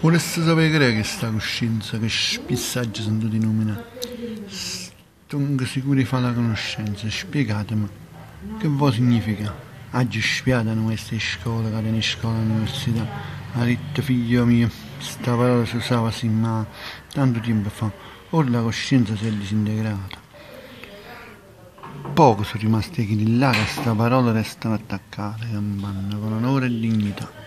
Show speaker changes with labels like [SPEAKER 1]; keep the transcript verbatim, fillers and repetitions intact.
[SPEAKER 1] Vorresti sapere che sta coscienza, che spissaggi sono tutti nominati. Stongo sicuro di fare la conoscenza, spiegatemi, che vuol significa? Oggi spiatano queste scuole, che in scuola all'università, ha detto figlio mio, questa parola si usava sì, ma tanto tempo fa, ora la coscienza si è disintegrata. Poco sono rimasti quelli là che questa parola restano attaccate, con onore e dignità.